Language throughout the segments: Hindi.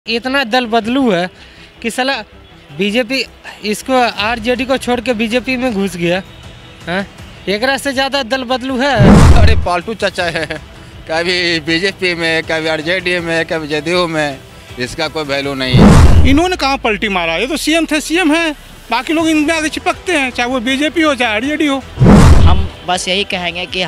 इतना दल बदलू है कि साला बीजेपी इसको आरजेडी को छोड़ के बीजेपी में घुस गया है। एक से ज़्यादा दल बदलू है। अरे पालतू चाचा है, कभी बीजेपी में, कभी आरजेडी में, कभी जदयू में, इसका कोई वैल्यू नहीं है। इन्होंने कहाँ पलटी मारा, ये तो सीएम थे, सीएम है, बाकी लोग इनमें आगे चिपकते हैं, चाहे वो बीजेपी हो चाहे आरजेडी हो। हम बस यही कहेंगे कि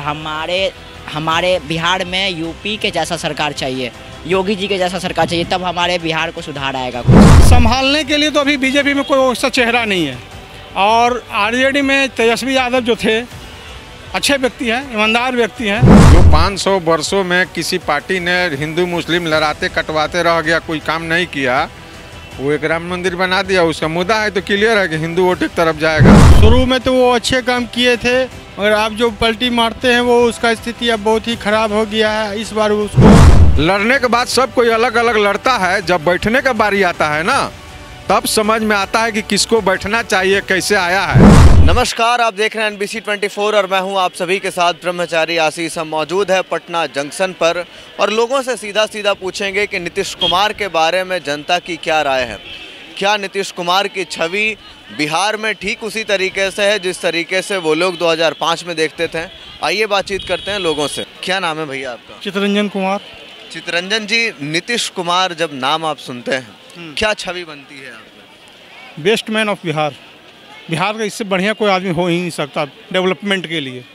हमारे बिहार में यूपी के जैसा सरकार चाहिए, योगी जी के जैसा सरकार चाहिए, तब हमारे बिहार को सुधार आएगा। संभालने के लिए तो अभी बीजेपी में कोई वैसा चेहरा नहीं है, और आरजेडी में तेजस्वी यादव जो थे अच्छे व्यक्ति हैं, ईमानदार व्यक्ति हैं। जो 500 वर्षों में किसी पार्टी ने हिंदू मुस्लिम लड़ाते कटवाते रह गया, कोई काम नहीं किया, वो एक राम मंदिर बना दिया, उसका मुद्दा है तो क्लियर है कि हिंदू वोट की तरफ जाएगा। शुरू में तो वो अच्छे काम किए थे, और अब जो पलटी मारते हैं वो उसका स्थिति अब बहुत ही खराब हो गया है। इस बार उसको लड़ने के बाद सब कोई अलग अलग लड़ता है, जब बैठने का बारी आता है ना, तब समझ में आता है कि किसको बैठना चाहिए, कैसे आया है। नमस्कार, आप देख रहे हैं NBC 24 और मैं हूं आप सभी के साथ ब्रह्मचारी आशीष। हम मौजूद है पटना जंक्शन पर और लोगों से सीधा पूछेंगे कि नीतीश कुमार के बारे में जनता की क्या राय है। क्या नीतीश कुमार की छवि बिहार में ठीक उसी तरीके से है जिस तरीके से वो लोग 2005 में देखते थे। आइए बातचीत करते हैं लोगों से। क्या नाम है भैया आपका? चितरंजन कुमार। चितरंजन जी, नीतीश कुमार जब नाम आप सुनते हैं क्या छवि बनती है आप में? Best man of Bihar. Bihar का इससे बढ़िया कोई आदमी हो ही नहीं सकता डेवलपमेंट के लिए।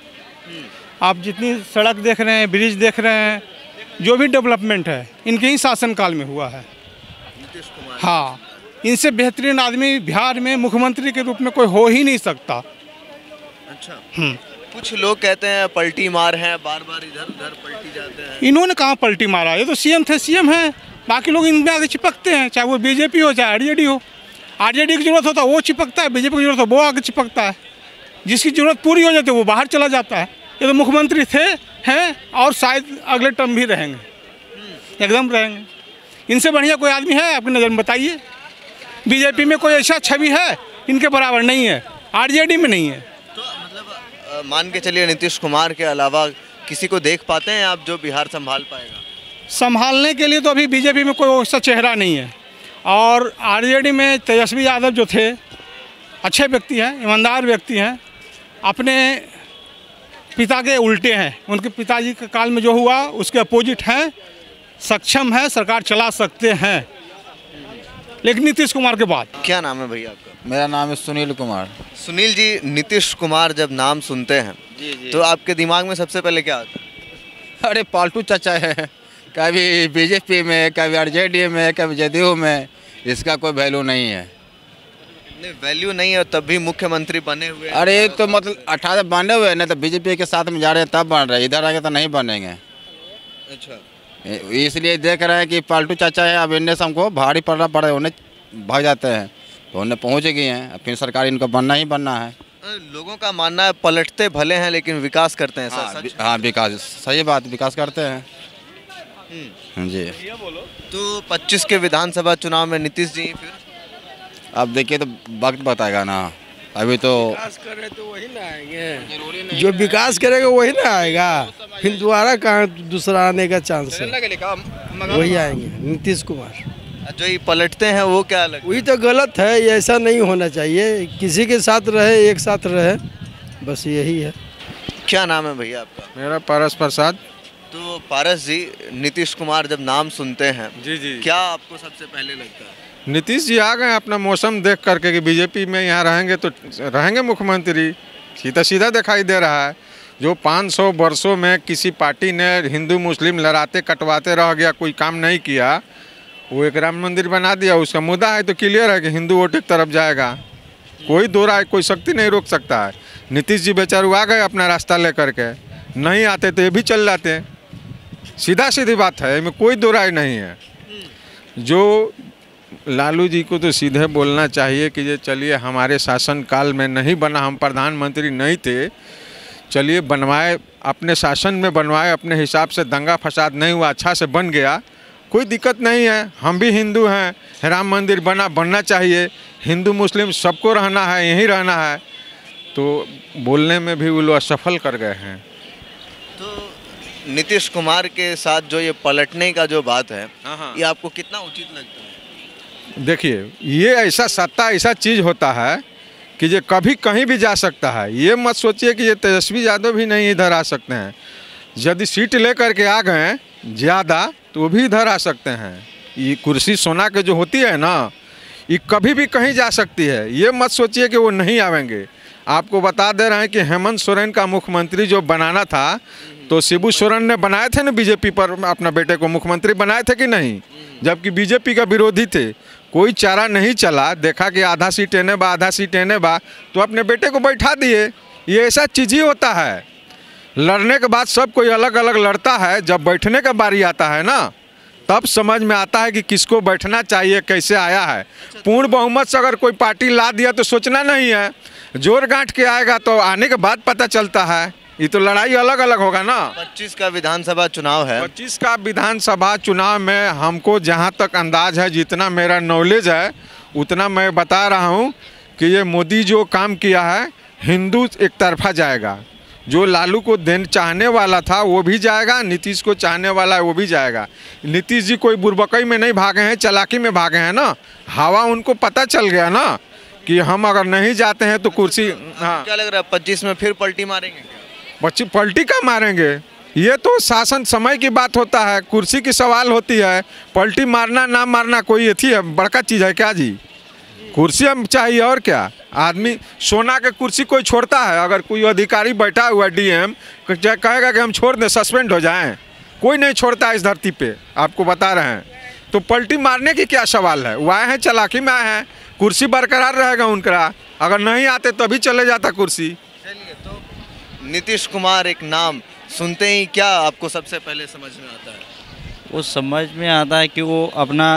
आप जितनी सड़क देख रहे हैं, ब्रिज देख रहे हैं, जो भी डेवलपमेंट है इनके ही शासनकाल में हुआ है। नीतीश कुमार, हाँ, इनसे बेहतरीन आदमी बिहार में मुख्यमंत्री के रूप में कोई हो ही नहीं सकता। अच्छा। कुछ लोग कहते हैं पलटी मार हैं, बार बार इधर उधर पलटी जाते हैं। इन्होंने कहाँ पलटी मारा, ये तो सीएम थे, सीएम है, बाकी लोग इनमें आगे चिपकते हैं, चाहे वो बीजेपी हो चाहे आरजेडी हो। आरजेडी की जरूरत होता है वो चिपकता है, बीजेपी की जरूरत हो वो आगे चिपकता है। जिसकी जरूरत पूरी हो जाती है वो बाहर चला जाता है। ये तो मुख्यमंत्री थे, हैं, और शायद अगले टर्म भी रहेंगे, एकदम रहेंगे। इनसे बढ़िया कोई आदमी है आपकी नज़र में बताइए? बीजेपी में कोई ऐसा छवि है इनके बराबर नहीं है, आरजेडी में नहीं है। तो मतलब मान के चलिए नीतीश कुमार के अलावा किसी को देख पाते हैं आप जो बिहार संभाल पाएगा? संभालने के लिए तो अभी बीजेपी में कोई वैसा चेहरा नहीं है, और आरजेडी में तेजस्वी यादव जो थे अच्छे व्यक्ति हैं, ईमानदार व्यक्ति हैं, अपने पिता के उल्टे हैं। उनके पिताजी के काल में जो हुआ उसके अपोजिट हैं, सक्षम है, सरकार चला सकते हैं, लेकिन नीतीश कुमार के बाद। क्या नाम है भैया आपका? मेरा नाम है सुनील कुमार। सुनील जी, नीतीश कुमार जब नाम सुनते हैं तो आपके दिमाग में सबसे पहले क्या आता है? अरे पालतू चाचा है, कभी बीजेपी में, कभी आरजेडी में, कभी जदयू में, इसका कोई वैल्यू नहीं है। नहीं, वैल्यू नहीं है तब भी मुख्यमंत्री बने हुए हैं। अरे तो मतलब 18 बने हुए हैं ना, तो बीजेपी के साथ में जा रहे हैं तब बन रहे हैं, इधर आगे तो नहीं बनेंगे। अच्छा, इसलिए देख रहे हैं कि पालतू चाचा है, अब इनने से हमको भारी पड़ रहा, उन्हें भाग जाते हैं, तो उन्हें पहुँच गए हैं, अब फिर सरकार इनको बनना ही बनना है। लोगों का मानना है पलटते भले हैं लेकिन विकास करते हैं। हाँ, विकास, सही बात, विकास करते हैं जी। तो 25 के विधानसभा चुनाव में नीतीश जी फिर अब देखिए तो वक्त बताएगा ना, अभी तो विकास करे तो वही ना आएंगे, जो विकास करेगा वही ना आएगा, फिर दोबारा कहाँ दूसरा आने का चांस है, वही आएंगे नीतीश कुमार। जो ये पलटते हैं वो क्या अलग? वही तो गलत है, ये ऐसा नहीं होना चाहिए, किसी के साथ रहे, एक साथ रहे, बस यही है। क्या नाम है भैया आपका? मेरा पारस प्रसाद। तो पारस जी, नीतीश कुमार जब नाम सुनते हैं जी, क्या आपको सबसे पहले लगता है? नीतीश जी आ गए अपना मौसम देख करके कि बीजेपी में यहाँ रहेंगे तो रहेंगे मुख्यमंत्री, सीधा दिखाई दे रहा है। जो 500 वर्षों में किसी पार्टी ने हिंदू मुस्लिम लड़ाते कटवाते रह गया, कोई काम नहीं किया, वो एक राम मंदिर बना दिया, उसका मुद्दा है तो क्लियर है कि हिंदू वोट की तरफ जाएगा। कोई दो राय, कोई शक्ति नहीं रोक सकता है। नीतीश जी बेचारू आ गए अपना रास्ता लेकर के, नहीं आते तो ये भी चल जाते, सीधी बात है, इसमें कोई दो राय नहीं है। जो लालू जी को तो सीधे बोलना चाहिए कि ये चलिए हमारे शासनकाल में नहीं बना, हम प्रधानमंत्री नहीं थे, चलिए बनवाए, अपने शासन में बनवाए, अपने हिसाब से दंगा फसाद नहीं हुआ, अच्छा से बन गया, कोई दिक्कत नहीं है। हम भी हिंदू हैं, राम मंदिर बनना चाहिए, हिंदू मुस्लिम सबको रहना है, यहीं रहना है, तो बोलने में भी वो लोग असफल कर गए हैं। तो नीतीश कुमार के साथ जो ये पलटने का जो बात है, हाँ। ये आपको कितना उचित लगता है? देखिए, ये ऐसा सत्ता ऐसा चीज़ होता है कि ये कभी कहीं भी जा सकता है। ये मत सोचिए कि ये तेजस्वी यादव भी नहीं इधर आ सकते हैं। यदि सीट लेकर के आ गए ज़्यादा तो वो भी इधर आ सकते हैं। ये कुर्सी सोना के जो होती है ना, ये कभी भी कहीं जा सकती है। ये मत सोचिए कि वो नहीं आवेंगे। आपको बता दे रहे हैं कि हेमंत सोरेन का मुख्यमंत्री जो बनाना था, तो शिबू सोरेन ने बनाए थे ना बीजेपी पर अपना बेटे को मुख्यमंत्री बनाए थे कि नहीं, जबकि बीजेपी का विरोधी थे। कोई चारा नहीं चला, देखा कि आधा सीट एने बा आधा सीट एने बा, तो अपने बेटे को बैठा दिए। ये ऐसा चीज़ ही होता है। लड़ने के बाद सब कोई अलग अलग लड़ता है, जब बैठने का बारी आता है ना, तब समझ में आता है कि किसको बैठना चाहिए, कैसे आया है। पूर्ण बहुमत से अगर कोई पार्टी ला दिया तो सोचना नहीं है, जोर गांठ के आएगा तो आने के बाद पता चलता है। ये तो लड़ाई अलग अलग होगा ना। 25 का विधानसभा चुनाव है। 25 का विधानसभा चुनाव में हमको जहाँ तक अंदाज है, जितना मेरा नॉलेज है उतना मैं बता रहा हूँ कि ये मोदी जो काम किया है, हिंदू एक तरफा जाएगा। जो लालू को चाहने वाला था वो भी जाएगा, नीतीश को चाहने वाला है वो भी जाएगा। नीतीश जी कोई बुर्बकई में नहीं भागे हैं, चालाकी में भागे हैं ना। हवा उनको पता चल गया ना कि हम अगर नहीं जाते हैं तो कुर्सी। हाँ, क्या लग रहा है 25 में फिर पलटी मारेंगे? बच्चे पलटी का मारेंगे? ये तो शासन समय की बात होता है, कुर्सी की सवाल होती है। पलटी मारना ना मारना कोई अथी है, बड़का चीज़ है क्या जी? कुर्सी हम चाहिए और क्या। आदमी सोना के कुर्सी कोई छोड़ता है? अगर कोई अधिकारी बैठा हुआ डीएम कहेगा कि हम छोड़ दें, सस्पेंड हो जाएं, कोई नहीं छोड़ता इस धरती पे, आपको बता रहे हैं। तो पलटी मारने की क्या सवाल है? वो आए हैं चालाकी में आए हैं, कुर्सी बरकरार रहेगा उनका। अगर नहीं आते तो अभी चले जाता कुर्सी। चलिए, तो नीतीश कुमार एक नाम सुनते ही क्या आपको सबसे पहले समझ में आता है? वो समझ में आता है कि वो अपना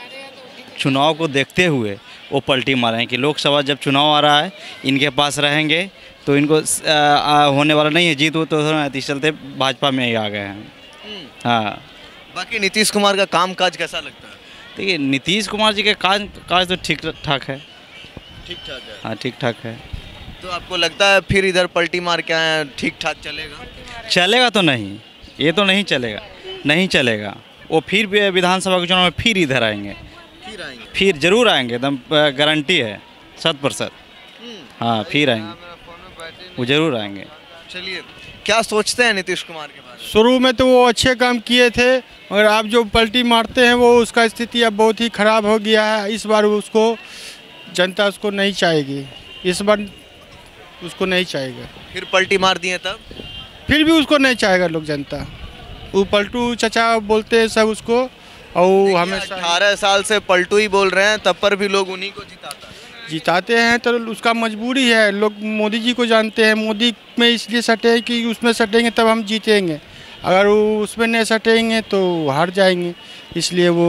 चुनाव को देखते हुए वो पलटी मारें कि लोकसभा जब चुनाव आ रहा है, इनके पास रहेंगे तो इनको होने वाला नहीं है जीत। वो तो इस चलते भाजपा में ही आ गए हैं। हाँ, बाकी नीतीश कुमार का काम काज कैसा लगता है? देखिए, नीतीश कुमार जी के काज तो ठीक ठाक है। ठीक ठाक है। हाँ, ठीक ठाक है। तो आपको लगता है फिर इधर पलटी मार के आए ठीक ठाक चलेगा? चलेगा तो नहीं, ये तो नहीं चलेगा, नहीं चलेगा। वो फिर भी विधानसभा के चुनाव में फिर इधर आएंगे, फिर जरूर आएंगे, एकदम गारंटी है 100%। हाँ, फिर आएंगे, वो जरूर आएंगे। चलिए, क्या सोचते हैं नीतीश कुमार के बारे में? शुरू में तो वो अच्छे काम किए थे, मगर आप जो पलटी मारते हैं वो उसका स्थिति अब बहुत ही ख़राब हो गया है। इस बार उसको जनता उसको नहीं चाहेगी, इस बार उसको नहीं चाहेगा। फिर पलटी मार दिए तब? फिर भी उसको नहीं चाहेगा लोग, जनता। वो पलटू चचा बोलते हैं सब उसको, और हमेशा 18 साल से पलटू ही बोल रहे हैं, तब पर भी लोग उन्हीं को जिताते हैं। तो उसका मजबूरी है। लोग मोदी जी को जानते हैं, मोदी में इसलिए सटे कि उसमें सटेंगे तब हम जीतेंगे, अगर वो उसमें नहीं सटेंगे तो हार जाएंगे, इसलिए वो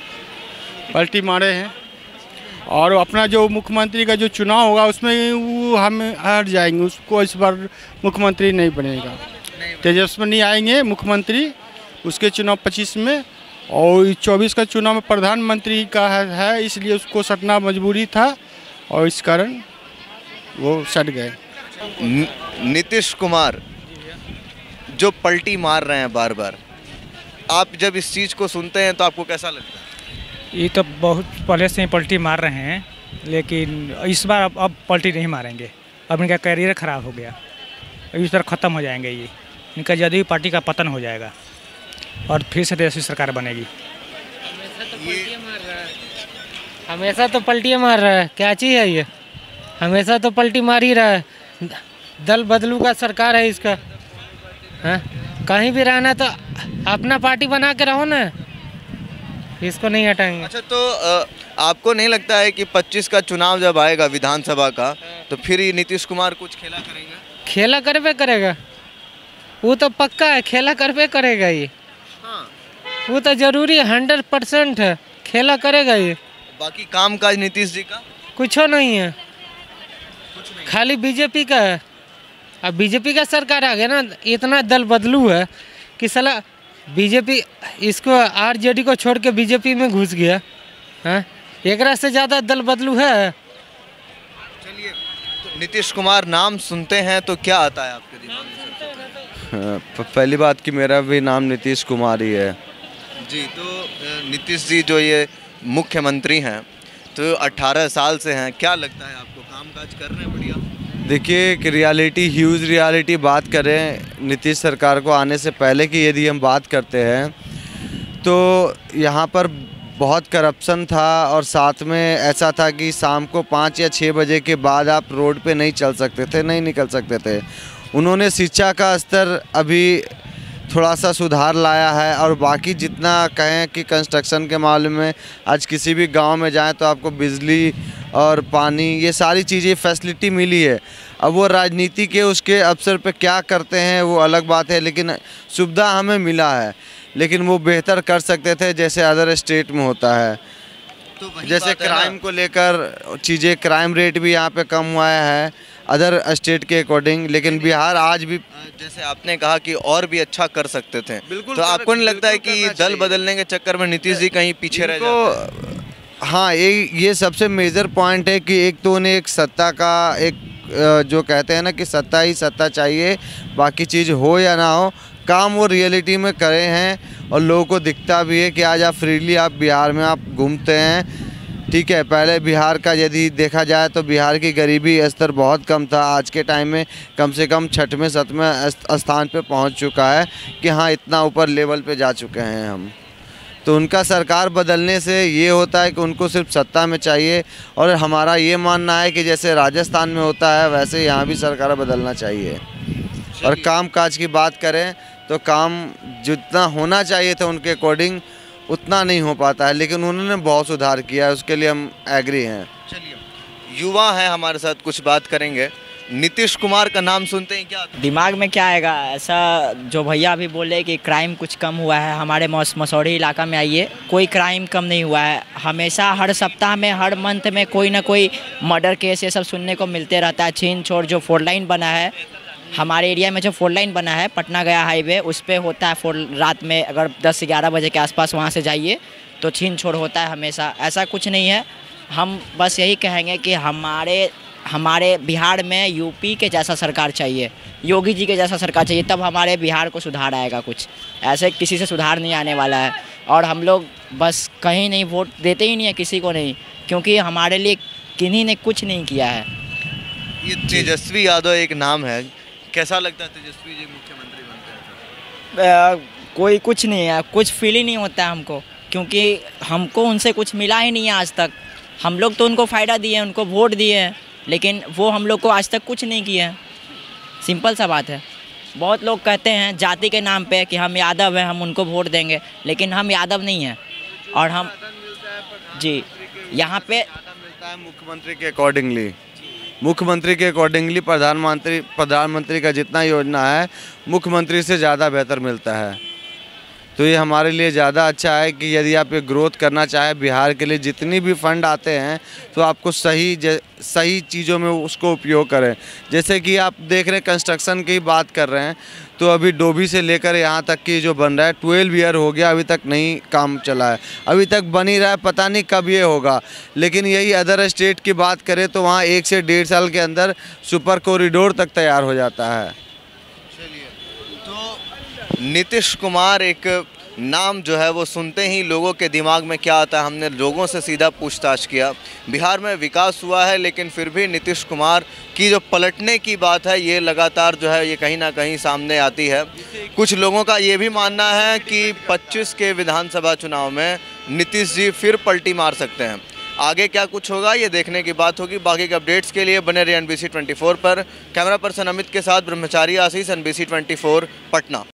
पलटी मारे हैं। और अपना जो मुख्यमंत्री का जो चुनाव होगा उसमें वो हम हार जाएंगे, उसको इस बार मुख्यमंत्री नहीं बनेगा। तेजस्वी आएंगे मुख्यमंत्री, उसके चुनाव 25 में, और 24 का चुनाव में प्रधानमंत्री का है, इसलिए उसको सटना मजबूरी था और इस कारण वो सट गए। नीतीश कुमार जो पलटी मार रहे हैं बार बार, आप जब इस चीज़ को सुनते हैं तो आपको कैसा लगता है? ये तो बहुत पहले से ही पलटी मार रहे हैं, लेकिन इस बार अब पलटी नहीं मारेंगे। अब इनका करियर ख़राब हो गया, इस बार ख़त्म हो जाएंगे ये। इनका जदयू पार्टी का पतन हो जाएगा और फिर से तेजस्वी सरकार बनेगी। हमेशा तो पलटी मार रहा है, क्या चीज़ है ये? हमेशा तो पलटी मार ही रहा है। दल बदलू का सरकार है इसका। हाँ, कहीं भी रहना तो अपना पार्टी बना के रहो ना, इसको नहीं हटाएंगे। अच्छा, तो आपको नहीं लगता है कि 25 का चुनाव जब आएगा विधानसभा का, तो फिर ही नीतीश कुमार कुछ खेला करेंगे? खेला करबे करेगा, वो तो पक्का है, खेला करबे करेगा ये। हाँ, वो तो जरूरी 100% है, खेला करेगा ये। बाकी काम काज नीतीश जी का कुछ नहीं है, खाली बीजेपी का है। अब बीजेपी का सरकार आ गया ना, इतना दल बदलू है कि साला बीजेपी इसको आरजेडी को छोड़ के बीजेपी में घुस गया। हाँ, एक से ज़्यादा दल बदलू है। चलिए, तो नीतीश कुमार नाम सुनते हैं तो क्या आता है आपके दिमाग में? पहली बात कि मेरा भी नाम नीतीश कुमार ही है जी। तो नीतीश जी जो ये मुख्यमंत्री हैं तो 18 साल से हैं, क्या लगता है आपको कामकाज कर रहे हैं बढ़िया? देखिए कि रियलिटी, ह्यूज रियलिटी बात करें नीतीश सरकार को आने से पहले की यदि हम बात करते हैं तो यहाँ पर बहुत करप्शन था और साथ में ऐसा था कि शाम को 5 या 6 बजे के बाद आप रोड पे नहीं चल सकते थे, नहीं निकल सकते थे। उन्होंने शिक्षा का स्तर अभी थोड़ा सा सुधार लाया है और बाकी जितना कहें कि कंस्ट्रक्शन के मामले में आज किसी भी गांव में जाएं तो आपको बिजली और पानी ये सारी चीज़ें फैसिलिटी मिली है। अब वो राजनीति के उसके अवसर पे क्या करते हैं वो अलग बात है, लेकिन सुविधा हमें मिला है, लेकिन वो बेहतर कर सकते थे जैसे अदर स्टेट में होता है। तो जैसे क्राइम को लेकर चीज़ें, क्राइम रेट भी यहाँ पे कम हुआ है अदर स्टेट के अकॉर्डिंग, लेकिन बिहार आज भी जैसे आपने कहा कि और भी अच्छा कर सकते थे। बिल्कुल। तो आपको नहीं लगता है कि दल बदलने के चक्कर में नीतीश जी कहीं पीछे रह जाते हैं? हाँ, ये सबसे मेजर पॉइंट है कि एक तो उन्हें एक सत्ता का एक जो कहते हैं ना कि सत्ता ही सत्ता चाहिए, बाकी चीज़ हो या ना हो काम वो रियलिटी में करे हैं और लोगों को दिखता भी है कि आज आप फ्रीली आप बिहार में आप घूमते हैं। ठीक है, पहले बिहार का यदि देखा जाए तो बिहार की गरीबी स्तर बहुत कम था, आज के टाइम में कम से कम 6वें 7वें स्थान पे पहुंच चुका है कि हाँ इतना ऊपर लेवल पे जा चुके हैं हम। तो उनका सरकार बदलने से ये होता है कि उनको सिर्फ सत्ता में चाहिए और हमारा ये मानना है कि जैसे राजस्थान में होता है वैसे यहाँ भी सरकार बदलना चाहिए। और काम काज की बात करें तो काम जितना होना चाहिए था उनके अकॉर्डिंग उतना नहीं हो पाता है, लेकिन उन्होंने बहुत सुधार किया है, उसके लिए हम एग्री हैं। चलिए, युवा हैं हमारे साथ, कुछ बात करेंगे। नीतीश कुमार का नाम सुनते हैं क्या दिमाग में क्या आएगा? ऐसा जो भैया अभी बोले कि क्राइम कुछ कम हुआ है, हमारे मसौढ़ी इलाका में आइए, कोई क्राइम कम नहीं हुआ है। हमेशा हर सप्ताह में हर मंथ में कोई ना कोई मर्डर केस ये सब सुनने को मिलते रहता है। छीन छोड़ जो 4 लाइन बना है हमारे एरिया में, जो 4 लाइन बना है पटना गया हाईवे, उस पर होता है रात में अगर 10 से 11 बजे के आसपास वहाँ से जाइए तो छीन छोड़ होता है हमेशा। ऐसा कुछ नहीं है। हम बस यही कहेंगे कि हमारे बिहार में यूपी के जैसा सरकार चाहिए, योगी जी के जैसा सरकार चाहिए, तब हमारे बिहार को सुधार आएगा। कुछ ऐसे किसी से सुधार नहीं आने वाला है और हम लोग बस कहीं नहीं वोट देते ही नहीं है किसी को नहीं, क्योंकि हमारे लिए किन्हीं ने कुछ नहीं किया है। ये तेजस्वी यादव एक नाम है, कैसा लगता है तेजस्वी जी मुख्यमंत्री बनते हैं? कोई कुछ नहीं है, कुछ फील ही नहीं होता है हमको, क्योंकि हमको उनसे कुछ मिला ही नहीं है आज तक। हम लोग तो उनको फ़ायदा दिए, उनको वोट दिए हैं, लेकिन वो हम लोग को आज तक कुछ नहीं किया है। सिंपल सा बात है। बहुत लोग कहते हैं जाति के नाम पे कि हम यादव हैं, हम उनको वोट देंगे, लेकिन हम यादव नहीं हैं। और हम जी यहाँ पे मिलता है मुख्यमंत्री के अकॉर्डिंगली प्रधानमंत्री का जितना योजना है मुख्यमंत्री से ज़्यादा बेहतर मिलता है। तो ये हमारे लिए ज़्यादा अच्छा है कि यदि आप ये ग्रोथ करना चाहें बिहार के लिए, जितनी भी फंड आते हैं तो आपको सही चीज़ों में उसको उपयोग करें। जैसे कि आप देख रहे हैं कंस्ट्रक्शन की बात कर रहे हैं तो अभी डोभी से लेकर यहाँ तक की जो बन रहा है 12 ईयर हो गया, अभी तक नहीं काम चला है, अभी तक बन ही रहा है, पता नहीं कब ये होगा। लेकिन यही अदर स्टेट की बात करें तो वहाँ 1 से 1.5 साल के अंदर सुपर कॉरिडोर तक तैयार हो जाता है। नीतीश कुमार एक नाम जो है वो सुनते ही लोगों के दिमाग में क्या आता है, हमने लोगों से सीधा पूछताछ किया। बिहार में विकास हुआ है लेकिन फिर भी नीतीश कुमार की जो पलटने की बात है ये लगातार जो है ये कहीं ना कहीं सामने आती है। कुछ लोगों का ये भी मानना है कि 25 के विधानसभा चुनाव में नीतीश जी फिर पलटी मार सकते हैं। आगे क्या कुछ होगा ये देखने की बात होगी। बाकी के अपडेट्स के लिए बने रहिए NBC 24 पर। कैमरा पर्सन अमित के साथ ब्रह्मचारी आशीष, NBC 24 पटना।